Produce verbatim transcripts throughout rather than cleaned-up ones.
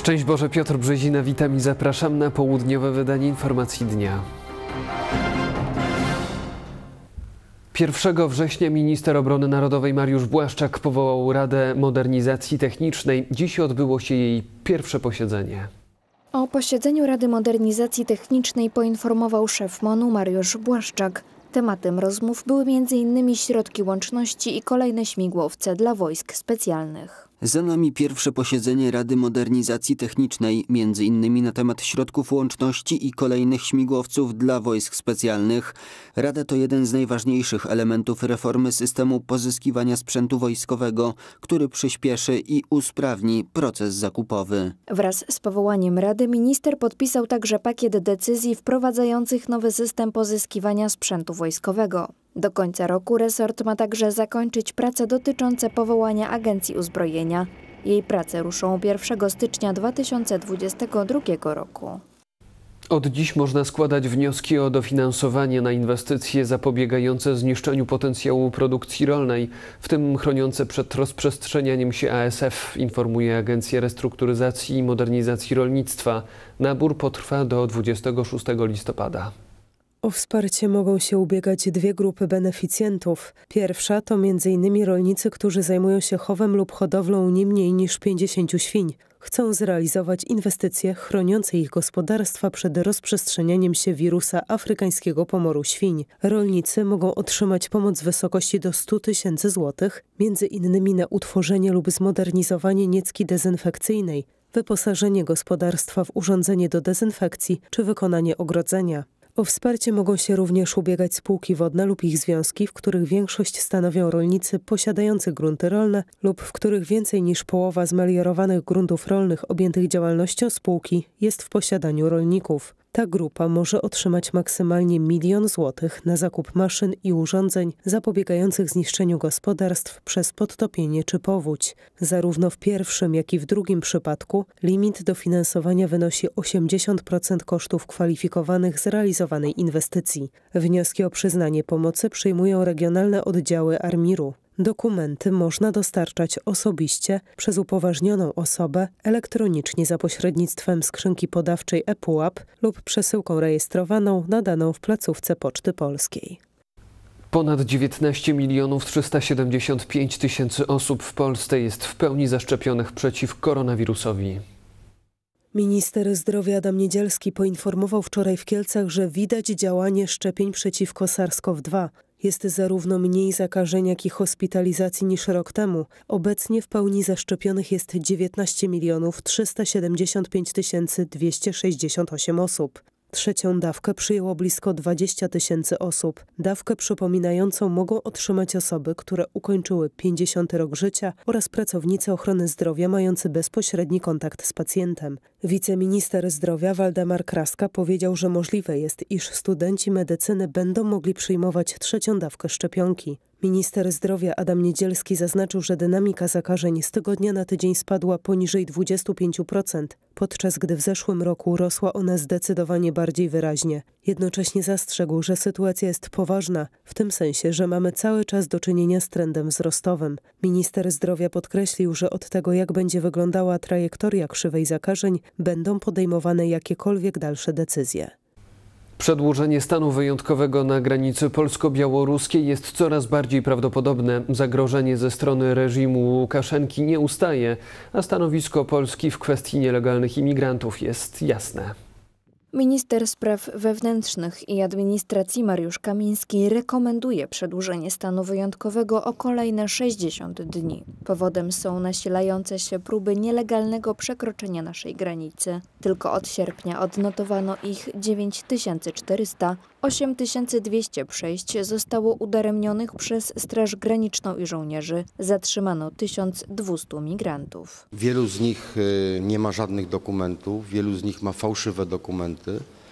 Szczęść Boże, Piotr Brzezina, witam i zapraszam na południowe wydanie informacji dnia. pierwszego września minister obrony narodowej Mariusz Błaszczak powołał Radę Modernizacji Technicznej. Dziś odbyło się jej pierwsze posiedzenie. O posiedzeniu Rady Modernizacji Technicznej poinformował szef MON-u Mariusz Błaszczak. Tematem rozmów były między innymi środki łączności i kolejne śmigłowce dla wojsk specjalnych. Za nami pierwsze posiedzenie Rady Modernizacji Technicznej, między innymi na temat środków łączności i kolejnych śmigłowców dla wojsk specjalnych. Rada to jeden z najważniejszych elementów reformy systemu pozyskiwania sprzętu wojskowego, który przyspieszy i usprawni proces zakupowy. Wraz z powołaniem Rady minister podpisał także pakiet decyzji wprowadzających nowy system pozyskiwania sprzętu wojskowego. Do końca roku resort ma także zakończyć prace dotyczące powołania Agencji Uzbrojenia. Jej prace ruszą pierwszego stycznia dwa tysiące dwudziestego drugiego roku. Od dziś można składać wnioski o dofinansowanie na inwestycje zapobiegające zniszczeniu potencjału produkcji rolnej, w tym chroniące przed rozprzestrzenianiem się A S F, informuje Agencja Restrukturyzacji i Modernizacji Rolnictwa. Nabór potrwa do dwudziestego szóstego listopada. O wsparcie mogą się ubiegać dwie grupy beneficjentów. Pierwsza to między innymi rolnicy, którzy zajmują się chowem lub hodowlą nie mniej niż pięćdziesięciu świń. Chcą zrealizować inwestycje chroniące ich gospodarstwa przed rozprzestrzenianiem się wirusa afrykańskiego pomoru świń. Rolnicy mogą otrzymać pomoc w wysokości do stu tysięcy złotych, między innymi na utworzenie lub zmodernizowanie niecki dezynfekcyjnej, wyposażenie gospodarstwa w urządzenie do dezynfekcji czy wykonanie ogrodzenia. O wsparcie mogą się również ubiegać spółki wodne lub ich związki, w których większość stanowią rolnicy posiadający grunty rolne lub w których więcej niż połowa zmeliorowanych gruntów rolnych objętych działalnością spółki jest w posiadaniu rolników. Ta grupa może otrzymać maksymalnie milion złotych na zakup maszyn i urządzeń zapobiegających zniszczeniu gospodarstw przez podtopienie czy powódź. Zarówno w pierwszym, jak i w drugim przypadku limit dofinansowania wynosi osiemdziesiąt procent kosztów kwalifikowanych zrealizowanej inwestycji. Wnioski o przyznanie pomocy przyjmują regionalne oddziały ARMiR-u. Dokumenty można dostarczać osobiście przez upoważnioną osobę, elektronicznie za pośrednictwem skrzynki podawczej ePUAP lub przesyłką rejestrowaną nadaną w placówce Poczty Polskiej. Ponad dziewiętnaście milionów trzysta siedemdziesiąt pięć tysięcy osób w Polsce jest w pełni zaszczepionych przeciw koronawirusowi. Minister zdrowia Adam Niedzielski poinformował wczoraj w Kielcach, że widać działanie szczepień przeciwko SARS-CoV dwa. Jest zarówno mniej zakażeń, jak i hospitalizacji niż rok temu. Obecnie w pełni zaszczepionych jest dziewiętnaście milionów trzysta siedemdziesiąt pięć tysięcy dwieście sześćdziesiąt osiem osób. Trzecią dawkę przyjęło blisko dwadzieścia tysięcy osób. Dawkę przypominającą mogą otrzymać osoby, które ukończyły pięćdziesiąty rok życia oraz pracownicy ochrony zdrowia mający bezpośredni kontakt z pacjentem. Wiceminister zdrowia Waldemar Kraska powiedział, że możliwe jest, iż studenci medycyny będą mogli przyjmować trzecią dawkę szczepionki. Minister zdrowia Adam Niedzielski zaznaczył, że dynamika zakażeń z tygodnia na tydzień spadła poniżej dwudziestu pięciu procent, podczas gdy w zeszłym roku rosła ona zdecydowanie bardziej wyraźnie. Jednocześnie zastrzegł, że sytuacja jest poważna, w tym sensie, że mamy cały czas do czynienia z trendem wzrostowym. Minister zdrowia podkreślił, że od tego, jak będzie wyglądała trajektoria krzywej zakażeń, będą podejmowane jakiekolwiek dalsze decyzje. Przedłużenie stanu wyjątkowego na granicy polsko-białoruskiej jest coraz bardziej prawdopodobne. Zagrożenie ze strony reżimu Łukaszenki nie ustaje, a stanowisko Polski w kwestii nielegalnych imigrantów jest jasne. Minister Spraw Wewnętrznych i Administracji Mariusz Kamiński rekomenduje przedłużenie stanu wyjątkowego o kolejne sześćdziesiąt dni. Powodem są nasilające się próby nielegalnego przekroczenia naszej granicy. Tylko od sierpnia odnotowano ich dziewięć tysięcy czterysta, osiem tysięcy dwieście przejść zostało udaremnionych przez Straż Graniczną i żołnierzy. Zatrzymano tysiąc dwieście migrantów. Wielu z nich nie ma żadnych dokumentów, wielu z nich ma fałszywe dokumenty.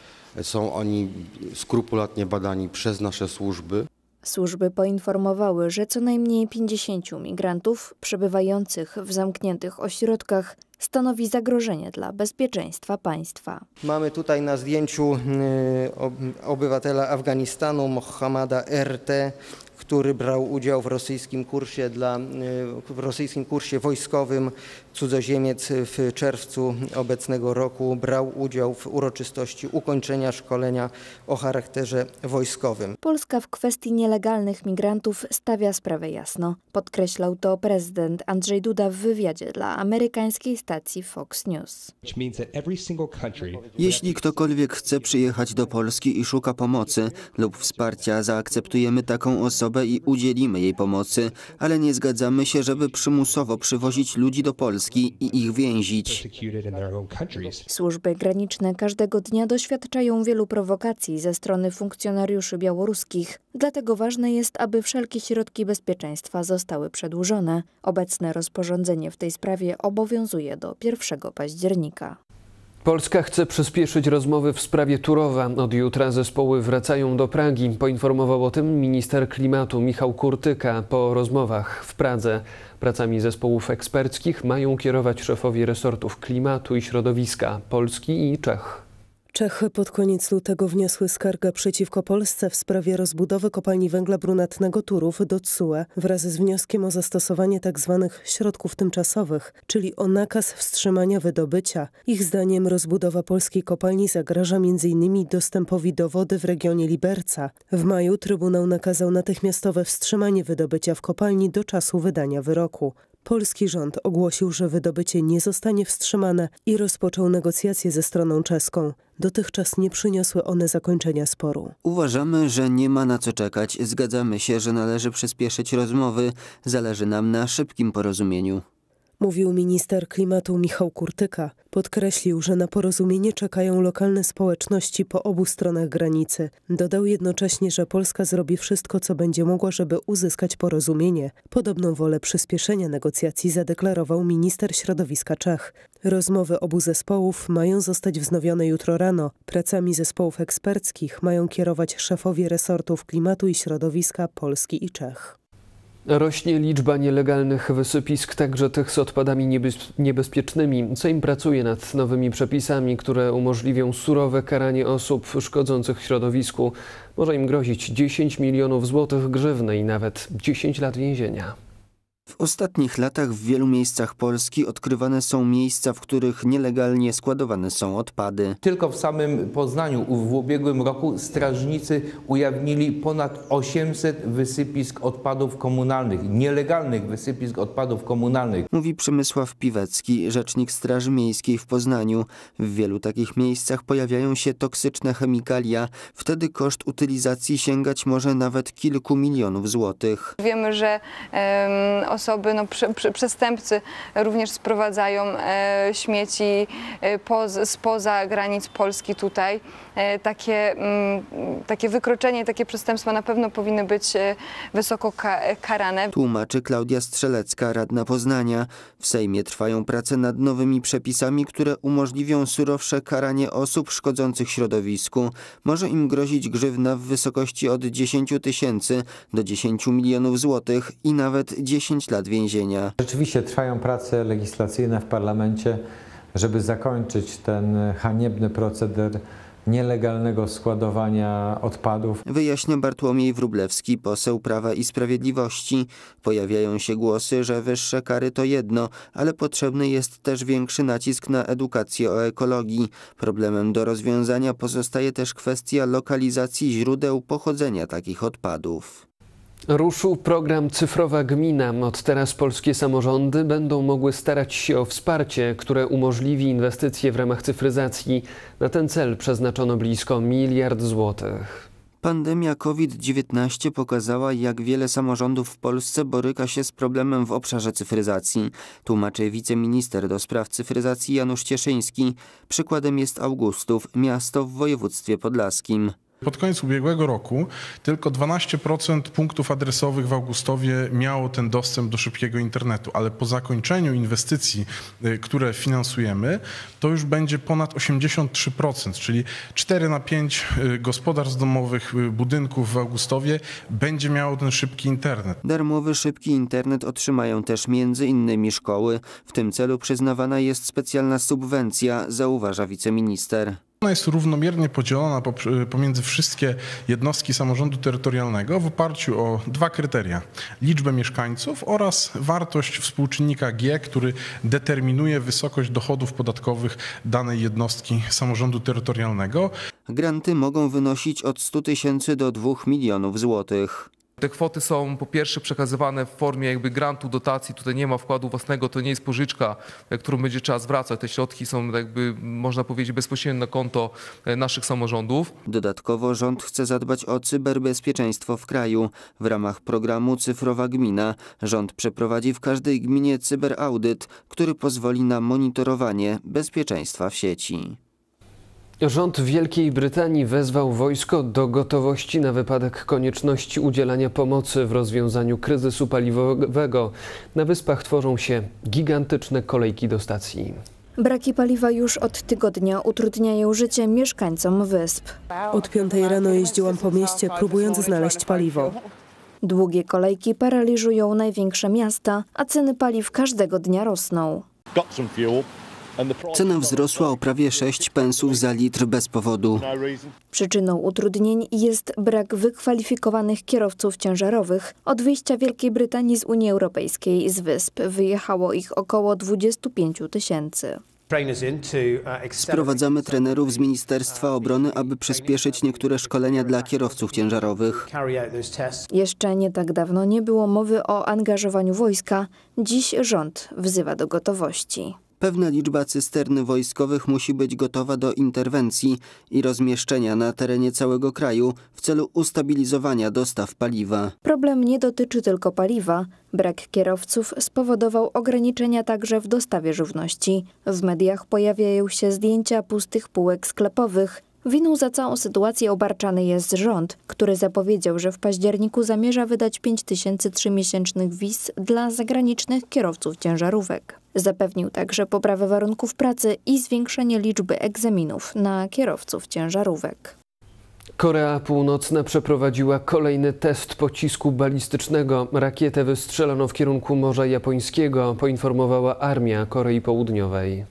Są oni skrupulatnie badani przez nasze służby. Służby poinformowały, że co najmniej pięćdziesięciu migrantów przebywających w zamkniętych ośrodkach stanowi zagrożenie dla bezpieczeństwa państwa. Mamy tutaj na zdjęciu obywatela Afganistanu Mohammada R T, który brał udział w rosyjskim kursie, dla, w rosyjskim kursie wojskowym. Cudzoziemiec w czerwcu obecnego roku brał udział w uroczystości ukończenia szkolenia o charakterze wojskowym. Polska w kwestii nielegalnych migrantów stawia sprawę jasno. Podkreślał to prezydent Andrzej Duda w wywiadzie dla amerykańskiej stacji Fox News. Jeśli ktokolwiek chce przyjechać do Polski i szuka pomocy lub wsparcia, zaakceptujemy taką osobę i udzielimy jej pomocy, ale nie zgadzamy się, żeby przymusowo przywozić ludzi do Polski i ich więzić. Służby graniczne każdego dnia doświadczają wielu prowokacji ze strony funkcjonariuszy białoruskich. Dlatego ważne jest, aby wszelkie środki bezpieczeństwa zostały przedłużone. Obecne rozporządzenie w tej sprawie obowiązuje do pierwszego października. Polska chce przyspieszyć rozmowy w sprawie Turowa. Od jutra zespoły wracają do Pragi. Poinformował o tym minister klimatu Michał Kurtyka po rozmowach w Pradze. Pracami zespołów eksperckich mają kierować szefowie resortów klimatu i środowiska Polski i Czech. Czechy pod koniec lutego wniosły skargę przeciwko Polsce w sprawie rozbudowy kopalni węgla brunatnego Turów do T S U E wraz z wnioskiem o zastosowanie tzw. środków tymczasowych, czyli o nakaz wstrzymania wydobycia. Ich zdaniem rozbudowa polskiej kopalni zagraża między innymi dostępowi do wody w regionie Liberca. W maju Trybunał nakazał natychmiastowe wstrzymanie wydobycia w kopalni do czasu wydania wyroku. Polski rząd ogłosił, że wydobycie nie zostanie wstrzymane i rozpoczął negocjacje ze stroną czeską. Dotychczas nie przyniosły one zakończenia sporu. Uważamy, że nie ma na co czekać. Zgadzamy się, że należy przyspieszyć rozmowy. Zależy nam na szybkim porozumieniu. Mówił minister klimatu Michał Kurtyka. Podkreślił, że na porozumienie czekają lokalne społeczności po obu stronach granicy. Dodał jednocześnie, że Polska zrobi wszystko, co będzie mogła, żeby uzyskać porozumienie. Podobną wolę przyspieszenia negocjacji zadeklarował minister środowiska Czech. Rozmowy obu zespołów mają zostać wznowione jutro rano. Pracami zespołów eksperckich mają kierować szefowie resortów klimatu i środowiska Polski i Czech. Rośnie liczba nielegalnych wysypisk, także tych z odpadami niebez- niebezpiecznymi. Sejm pracuje nad nowymi przepisami, które umożliwią surowe karanie osób szkodzących środowisku. Może im grozić dziesięć milionów złotych grzywny i nawet dziesięć lat więzienia. W ostatnich latach w wielu miejscach Polski odkrywane są miejsca, w których nielegalnie składowane są odpady. Tylko w samym Poznaniu w ubiegłym roku strażnicy ujawnili ponad osiemset wysypisk odpadów komunalnych, nielegalnych wysypisk odpadów komunalnych. Mówi Przemysław Piwecki, rzecznik Straży Miejskiej w Poznaniu. W wielu takich miejscach pojawiają się toksyczne chemikalia. Wtedy koszt utylizacji sięgać może nawet kilku milionów złotych. Wiemy, że um, osoby, no, przy, przy, przestępcy również sprowadzają e, śmieci e, poz, spoza granic Polski tutaj. E, takie, m, takie wykroczenie, takie przestępstwa na pewno powinny być e, wysoko ka, karane. Tłumaczy Klaudia Strzelecka, radna Poznania. W Sejmie trwają prace nad nowymi przepisami, które umożliwią surowsze karanie osób szkodzących środowisku. Może im grozić grzywna w wysokości od dziesięciu tysięcy do dziesięciu milionów złotych i nawet dziesięć lat więzienia. Rzeczywiście trwają prace legislacyjne w parlamencie, żeby zakończyć ten haniebny proceder nielegalnego składowania odpadów. Wyjaśnia Bartłomiej Wróblewski, poseł Prawa i Sprawiedliwości. Pojawiają się głosy, że wyższe kary to jedno, ale potrzebny jest też większy nacisk na edukację o ekologii. Problemem do rozwiązania pozostaje też kwestia lokalizacji źródeł pochodzenia takich odpadów. Ruszył program Cyfrowa Gmina. Od teraz polskie samorządy będą mogły starać się o wsparcie, które umożliwi inwestycje w ramach cyfryzacji. Na ten cel przeznaczono blisko miliard złotych. Pandemia COVID dziewiętnaście pokazała, jak wiele samorządów w Polsce boryka się z problemem w obszarze cyfryzacji. Tłumaczy wiceminister do spraw cyfryzacji Janusz Cieszyński. Przykładem jest Augustów, miasto w województwie podlaskim. Pod koniec ubiegłego roku tylko dwanaście procent punktów adresowych w Augustowie miało ten dostęp do szybkiego internetu, ale po zakończeniu inwestycji, które finansujemy, to już będzie ponad osiemdziesiąt trzy procent, czyli cztery na pięć gospodarstw domowych, budynków w Augustowie będzie miało ten szybki internet. Darmowy szybki internet otrzymają też między innymi szkoły. W tym celu przyznawana jest specjalna subwencja, zauważa wiceminister. Ona jest równomiernie podzielona pomiędzy wszystkie jednostki samorządu terytorialnego w oparciu o dwa kryteria. Liczbę mieszkańców oraz wartość współczynnika G, który determinuje wysokość dochodów podatkowych danej jednostki samorządu terytorialnego. Granty mogą wynosić od stu tysięcy do dwóch milionów złotych. Te kwoty są po pierwsze przekazywane w formie jakby grantu, dotacji, tutaj nie ma wkładu własnego, to nie jest pożyczka, którą będzie trzeba zwracać. Te środki są jakby, można powiedzieć, bezpośrednio na konto naszych samorządów. Dodatkowo rząd chce zadbać o cyberbezpieczeństwo w kraju. W ramach programu Cyfrowa Gmina rząd przeprowadzi w każdej gminie cyberaudyt, który pozwoli na monitorowanie bezpieczeństwa w sieci. Rząd Wielkiej Brytanii wezwał wojsko do gotowości na wypadek konieczności udzielania pomocy w rozwiązaniu kryzysu paliwowego. Na wyspach tworzą się gigantyczne kolejki do stacji. Braki paliwa już od tygodnia utrudniają życie mieszkańcom wysp. Od piątej rano jeździłam po mieście, próbując znaleźć paliwo. Długie kolejki paraliżują największe miasta, a ceny paliw każdego dnia rosną. Cena wzrosła o prawie sześć pensów za litr bez powodu. Przyczyną utrudnień jest brak wykwalifikowanych kierowców ciężarowych. Od wyjścia Wielkiej Brytanii z Unii Europejskiej z wysp wyjechało ich około dwudziestu pięciu tysięcy. Sprowadzamy trenerów z Ministerstwa Obrony, aby przyspieszyć niektóre szkolenia dla kierowców ciężarowych. Jeszcze nie tak dawno nie było mowy o angażowaniu wojska. Dziś rząd wzywa do gotowości. Pewna liczba cystern wojskowych musi być gotowa do interwencji i rozmieszczenia na terenie całego kraju w celu ustabilizowania dostaw paliwa. Problem nie dotyczy tylko paliwa. Brak kierowców spowodował ograniczenia także w dostawie żywności. W mediach pojawiają się zdjęcia pustych półek sklepowych. Winą za całą sytuację obarczany jest rząd, który zapowiedział, że w październiku zamierza wydać pięć tysięcy trzymiesięcznych wiz dla zagranicznych kierowców ciężarówek. Zapewnił także poprawę warunków pracy i zwiększenie liczby egzaminów na kierowców ciężarówek. Korea Północna przeprowadziła kolejny test pocisku balistycznego. Rakietę wystrzelono w kierunku Morza Japońskiego, poinformowała armia Korei Południowej.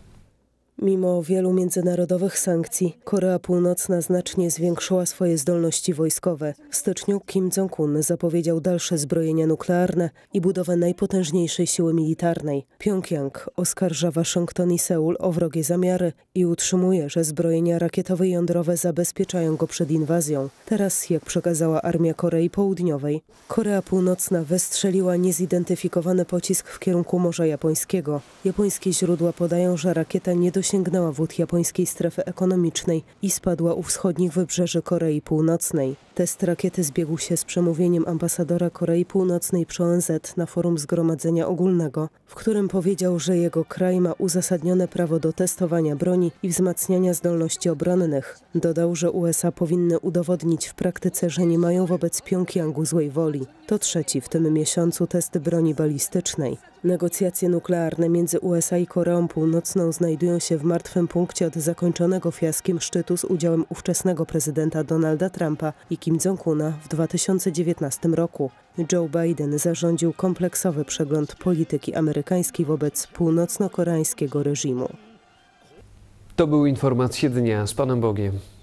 Mimo wielu międzynarodowych sankcji, Korea Północna znacznie zwiększyła swoje zdolności wojskowe. W styczniu Kim Jong-un zapowiedział dalsze zbrojenia nuklearne i budowę najpotężniejszej siły militarnej. Pjongjang oskarża Waszyngton i Seul o wrogie zamiary i utrzymuje, że zbrojenia rakietowe i jądrowe zabezpieczają go przed inwazją. Teraz, jak przekazała armia Korei Południowej, Korea Północna wystrzeliła niezidentyfikowany pocisk w kierunku Morza Japońskiego. Japońskie źródła podają, że rakieta nie dosięgnęła sięgnęła wód japońskiej strefy ekonomicznej i spadła u wschodnich wybrzeży Korei Północnej. Test rakiety zbiegł się z przemówieniem ambasadora Korei Północnej przy O N Z na forum Zgromadzenia Ogólnego, w którym powiedział, że jego kraj ma uzasadnione prawo do testowania broni i wzmacniania zdolności obronnych. Dodał, że U S A powinny udowodnić w praktyce, że nie mają wobec Pjongjangu złej woli. To trzeci w tym miesiącu test broni balistycznej. Negocjacje nuklearne między U S A i Koreą Północną znajdują się w martwym punkcie od zakończonego fiaskiem szczytu z udziałem ówczesnego prezydenta Donalda Trumpa i Kim Jong-una w dwa tysiące dziewiętnastym roku. Joe Biden zarządził kompleksowy przegląd polityki amerykańskiej wobec północno-koreańskiego reżimu. To były informacje dnia. Z Panem Bogiem.